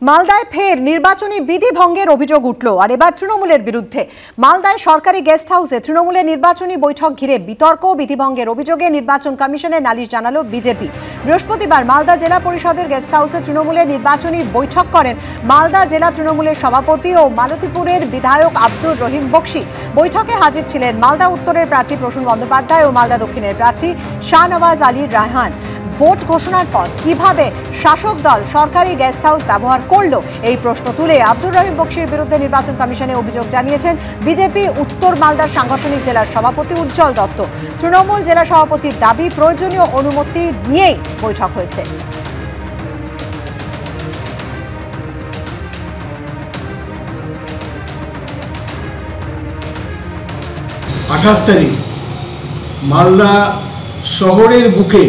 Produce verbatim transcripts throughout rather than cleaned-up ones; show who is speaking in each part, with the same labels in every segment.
Speaker 1: মালদায় ফের নির্বাচনী বিধি ভঙ্গের অভিযোগ উঠল আর এবার তৃণমূলের বিরুদ্ধে। মালদায় সরকারি গেস্ট হাউসে তৃণমূলের নির্বাচনী বৈঠক ঘিরে বিতর্ক, বিধি ভঙ্গের অভিযোগে নির্বাচন কমিশনে নালিশ জানালো বিজেপি। বৃহস্পতিবার মালদা জেলা পরিষদের গেস্ট হাউসে তৃণমূলের নির্বাচনী বৈঠক করেন মালদা জেলা তৃণমূলের সভাপতি ও মালতীপুরের বিধায়ক আব্দুর রহিম বক্সি। বৈঠকে হাজির ছিলেন মালদা উত্তরের প্রার্থী প্রসূন বন্দ্যোপাধ্যায় ও মালদা দক্ষিণের প্রার্থী শাহনওয়াজ আলী রায়হান। ভোট ঘোষণার পর কিভাবে শাসক দল সরকারি গেস্ট হাউস ব্যবহার করলো এই প্রশ্ন তুলে আব্দুর রহিম বক্সির বিরুদ্ধে নির্বাচন কমিশনে অভিযোগ জানিয়েছেন বিজেপি উত্তর মালদার সাংগঠনিক জেলার সভাপতি উজ্জ্বল দত্ত। তৃণমূল জেলা সভাপতির দাবি, প্রয়োজনীয় অনুমতি নিয়েই বৈঠক হয়েছে।
Speaker 2: আঠাশ তারিখ মালদা শহরের বুকে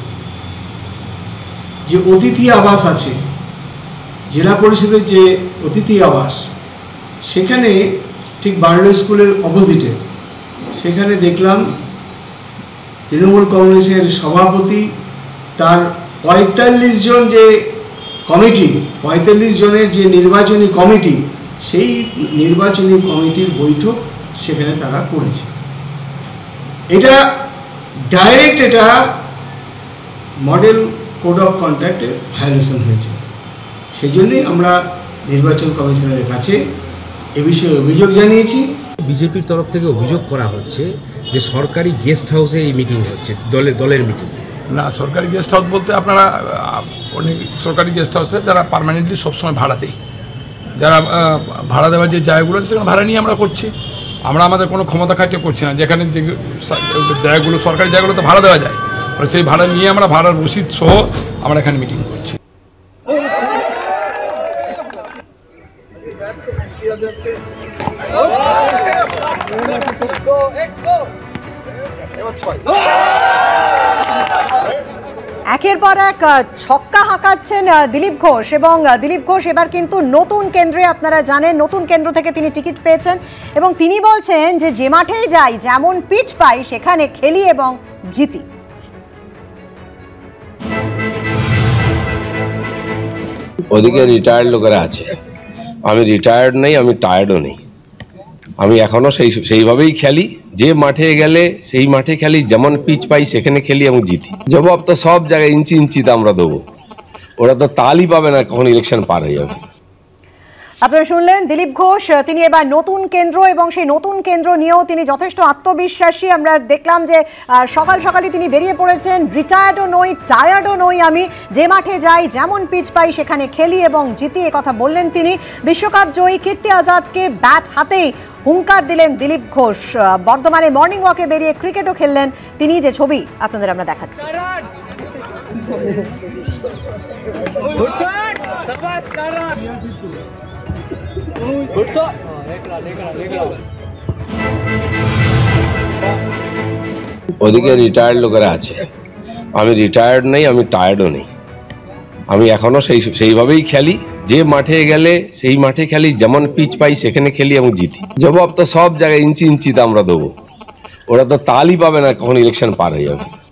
Speaker 2: যে অতিথি আবাস আছে, জেলা পরিষদের যে অতিথি আবাস, সেখানে ঠিক বাংলা স্কুলের অপোজিটে সেখানে দেখলাম তৃণমূল কংগ্রেসের সভাপতি তার পঁয়তাল্লিশ জন যে কমিটি পঁয়তাল্লিশ জনের যে নির্বাচনী কমিটি, সেই নির্বাচনী কমিটির বৈঠক সেখানে তারা করেছে। এটা ডাইরেক্ট এটা মডেল কোড অফ কন্ডাক্টের ভায়োলেশন হয়েছে। সেই জন্যই আমরা নির্বাচন কমিশনের কাছে এ বিষয়ে অভিযোগ জানিয়েছি।
Speaker 3: বিজেপির তরফ থেকে অভিযোগ করা হচ্ছে যে সরকারি গেস্ট হাউসে এই মিটিং হচ্ছে, দলের দলের মিটিং।
Speaker 4: না, সরকারি গেস্ট হাউস বলতে আপনারা অনেক সরকারি গেস্ট হাউসে যারা পার্মানেন্টলি সবসময় ভাড়া দেয়, যারা ভাড়া দেওয়ার যে জায়গাগুলো আছে সেখানে ভাড়া নিয়ে আমরা করছি। আমরা আমাদের কোনো ক্ষমতা খাটিয়ে করছি না। যেখানে যে জায়গাগুলো সরকারি জায়গাগুলোতে ভাড়া দেওয়া যায়, সেই ভাড়া নিয়ে আমরা ভাড়ার রসিদ সহ আমরা এখানে মিটিং করছি।
Speaker 1: একের পর এক ছক্কা হাঁকাচ্ছেন দিলীপ ঘোষ, এবং দিলীপ ঘোষ এবার কিন্তু নতুন কেন্দ্রে, আপনারা জানেন নতুন কেন্দ্র থেকে তিনি টিকিট পেয়েছেন এবং তিনি বলছেন যে যে মাঠেই যাই, যেমন পিচ পাই সেখানে খেলি এবং জিতি।
Speaker 5: ওদিকে রিটায়ার্ড লোকেরা আছে, আমি রিটায়ার্ড নেই, আমি টায়ার্ডও নেই, আমি এখনো সেই সেইভাবেই খেলি। যে মাঠে গেলে সেই মাঠে খেলি, যেমন পিচ পাই সেখানে খেলি এবং জিতি। জবাব তো সব জায়গায় ইঞ্চি ইঞ্চিতে আমরা দেবো, ওরা তো তালই পাবে না কখন ইলেকশন পার হয়ে যাবে।
Speaker 1: আপনারা শুনলেন দিলীপ ঘোষ, তিনি এবার নতুন কেন্দ্র এবং সেই নতুন কেন্দ্র নিয়েও তিনি যথেষ্ট আত্মবিশ্বাসী। আমরা দেখলাম যে সকাল সকালই তিনি বেরিয়ে পড়েছেন, রিটায়ার্ডও নই, টায়ার্ডও নই, আমি যে মাঠে যাই, যেমন পিচ পাই সেখানে খেলি এবং জিতি, এ কথা বললেন তিনি। বিশ্বকাপ জয়ী কীর্তি আজাদকে ব্যাট হাতেই হুঙ্কার দিলেন দিলীপ ঘোষ। বর্ধমানে মর্নিং ওয়াকে বেরিয়ে ক্রিকেটও খেললেন তিনি, যে ছবি আপনাদের আমরা দেখাচ্ছি।
Speaker 5: ওদিকে রিটায়ার্ড লোকেরা আছে, আমি রিটায়ার্ড নেই, আমি টায়ার্ডও নেই, আমি এখনো সেই সেইভাবেই খেলি। যে মাঠে গেলে সেই মাঠে খেলি, যেমন পিচ পাই সেখানে খেলি এবং জিতি। জবাব তো সব জায়গায় ইঞ্চি ইঞ্চিতে আমরা দেবো, ওরা তো তালই পাবে না কখন ইলেকশন পার হয়ে যাবে।